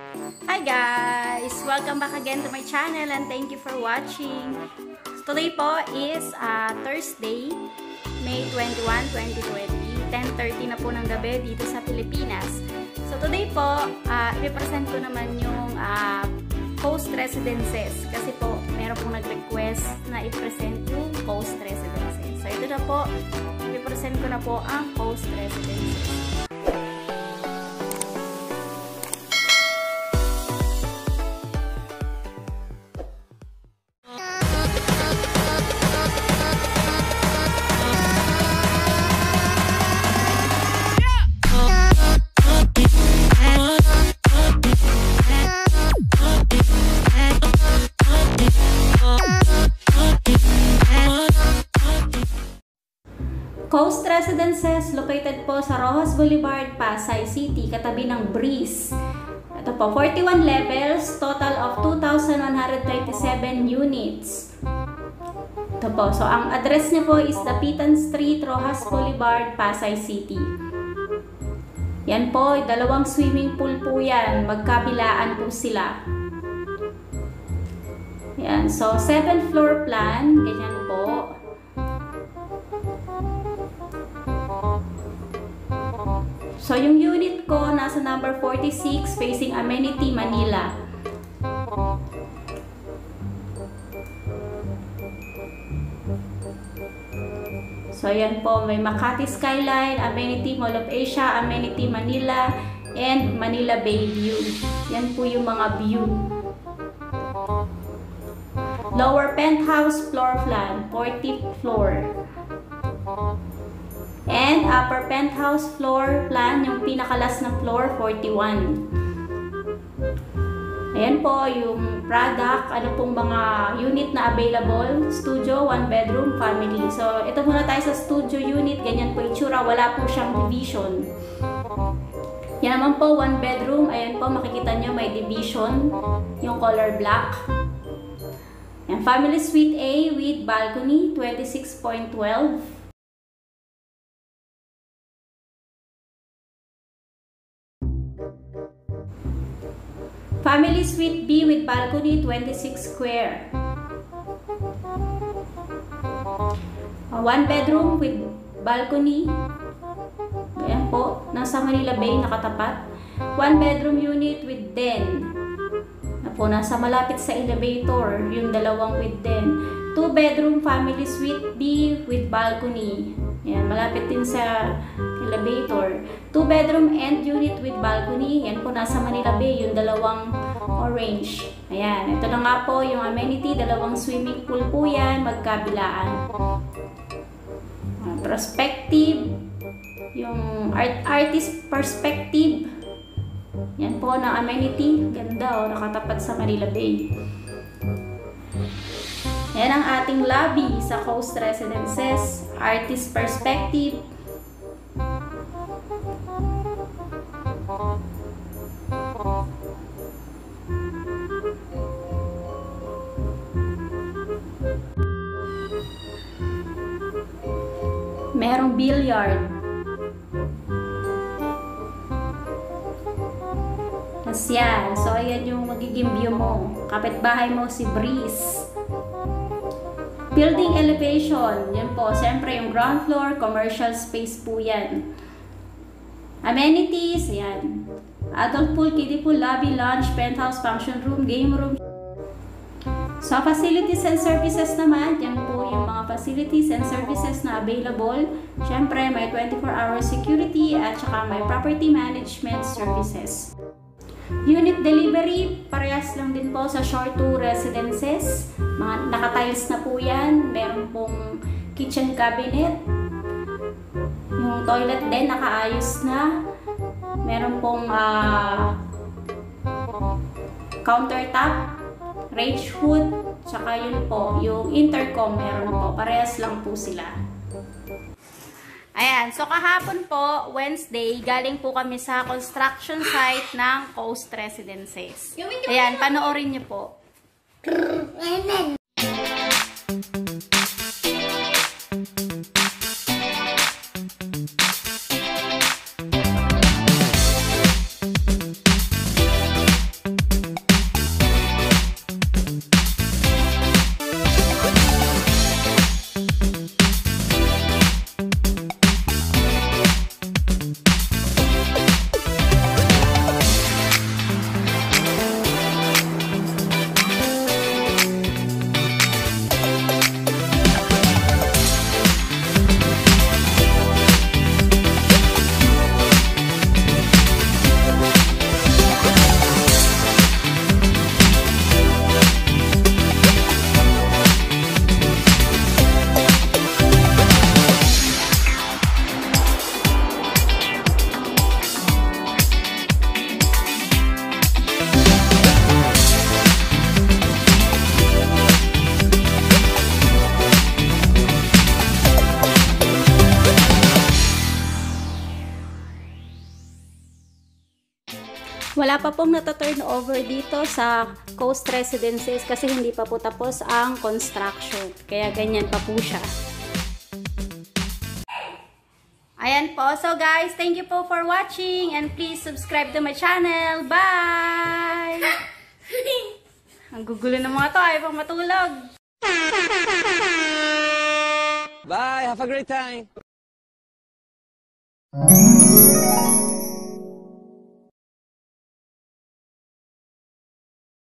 Hi guys! Welcome back again to my channel and thank you for watching. Today po is Thursday, May 21, 2020. 10:30 na po ng gabi dito sa Pilipinas. So today po, i-present ko naman yung Coast Residences. Kasi po, meron pong nag-request na i-present yung Coast Residences. So ito na po, i-present ko na po ang Coast Residences. Coast Residences located po sa Roxas Boulevard, Pasay City, katabi ng Breeze. Ito po, 41 levels, total of 2,127 units. Ito po, so ang address niya po is Dapitan Street, Roxas Boulevard, Pasay City. Yan po, dalawang swimming pool po yan, magkabilaan po sila. Yan, so 7th floor plan, ganyan po. So, yung unit ko, nasa number 46, facing Amenity, Manila. So, yan po. May Makati Skyline, Amenity Mall of Asia, Amenity, Manila, and Manila Bay View. Yan po yung mga view. Lower penthouse floor plan, 40th floor. And upper penthouse floor plan, yung pinakalas ng floor, 41. Ayan po yung product, ano pong mga unit na available. Studio, 1 bedroom, family. So, ito muna tayo sa studio unit. Ganyan po itsura. Wala po siyang division. Yan naman po, 1 bedroom. Ayan po, makikita nyo may division. Yung color black. Yan, family suite A with balcony, 26.12. Family Suite B with balcony, 26 square. 1 bedroom with balcony. Ayan po, nasa Manila Bay nakatapat. 1 bedroom unit with den. Po, nasa malapit sa elevator, yung dalawang with den. 2 bedroom family suite B with balcony. Ayan, malapit din sa elevator. 2 bedroom and unit with balcony. Yan po, nasa Manila Bay, yung dalawang orange. Ayan, ito na nga po yung amenity. Dalawang swimming pool po yan, magkabilaan. Perspective. Yung artist perspective. Yan po na amenity. Ganda, nakatapat sa Manila Bay. Yan ang ating lobby sa Coast Residences. Artist perspective. Merong billiard. Tapos yan. So, ayan yung magiging view mo. Kapitbahay mo si Breeze. Building elevation. Yan po. Siyempre, yung ground floor, commercial space po yan. Amenities. Yan. Adult pool, kiddie pool, lobby, lounge, penthouse, function room, game room. So, facilities and services naman, yan po yung mga facilities and services na available. Siyempre, may 24-hour security at saka may property management services. Unit delivery, parehas lang din po sa Shore 2 Residences. Mga naka-tiles na po yan. Meron pong kitchen cabinet. Yung toilet din, nakaayos na. Meron pong countertop. Range hood, tsaka yun po, yung intercom meron po. Parehas lang po sila. Ayan, so kahapon po, Wednesday, galing po kami sa construction site ng Coast Residences. Ayan, panoorin niyo po. Wala pa pong nata-turn over dito sa Coast Residences kasi hindi pa po tapos ang construction. Kaya ganyan pa po siya. Ayan po. So guys, thank you po for watching and please subscribe to my channel. Bye! Ang gugulo ng mga to. Ayaw pang matulog. Bye! Have a great time!